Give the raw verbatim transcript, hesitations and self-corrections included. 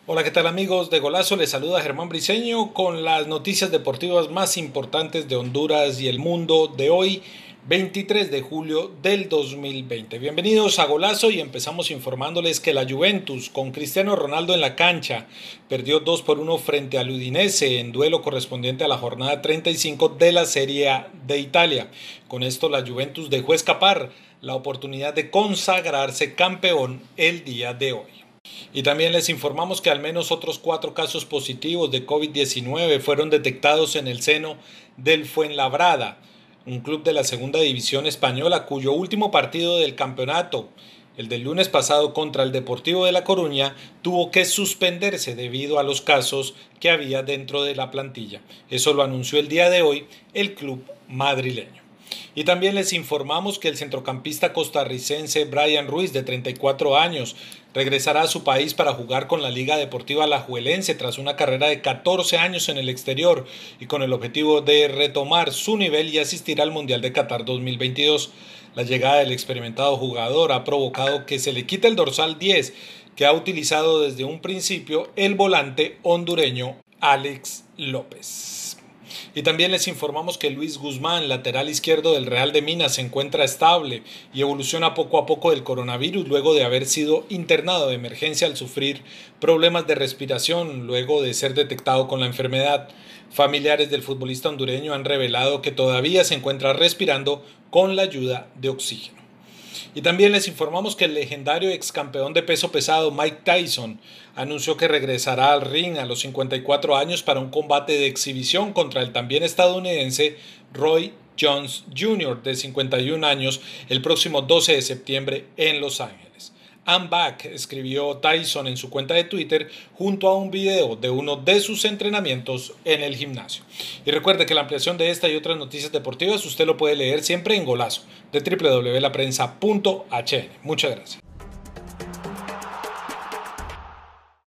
Hola, ¿qué tal amigos de Golazo? Les saluda Germán Briceño con las noticias deportivas más importantes de Honduras y el mundo de hoy, veintitrés de julio del dos mil veinte. Bienvenidos a Golazo y empezamos informándoles que la Juventus, con Cristiano Ronaldo en la cancha, perdió dos por uno frente al Udinese en duelo correspondiente a la jornada treinta y cinco de la Serie A de Italia. Con esto la Juventus dejó escapar la oportunidad de consagrarse campeón el día de hoy. Y también les informamos que al menos otros cuatro casos positivos de COVID diecinueve fueron detectados en el seno del Fuenlabrada, un club de la segunda división española cuyo último partido del campeonato, el del lunes pasado contra el Deportivo de La Coruña, tuvo que suspenderse debido a los casos que había dentro de la plantilla. Eso lo anunció el día de hoy el club madrileño. Y también les informamos que el centrocampista costarricense Brian Ruiz, de treinta y cuatro años, regresará a su país para jugar con la Liga Deportiva Alajuelense tras una carrera de catorce años en el exterior y con el objetivo de retomar su nivel y asistir al Mundial de Qatar dos mil veintidós. La llegada del experimentado jugador ha provocado que se le quite el dorsal diez que ha utilizado desde un principio el volante hondureño Alex López. Y también les informamos que Luis Guzmán, lateral izquierdo del Real de Minas, se encuentra estable y evoluciona poco a poco del coronavirus luego de haber sido internado de emergencia al sufrir problemas de respiración luego de ser detectado con la enfermedad. Familiares del futbolista hondureño han revelado que todavía se encuentra respirando con la ayuda de oxígeno. Y también les informamos que el legendario ex campeón de peso pesado Mike Tyson anunció que regresará al ring a los cincuenta y cuatro años para un combate de exhibición contra el también estadounidense Roy Jones junior de cincuenta y un años el próximo doce de septiembre en Los Ángeles. I'm back, escribió Tyson en su cuenta de Twitter junto a un video de uno de sus entrenamientos en el gimnasio. Y recuerde que la ampliación de esta y otras noticias deportivas usted lo puede leer siempre en Golazo de doble u doble u doble u punto la prensa punto h n. Muchas gracias.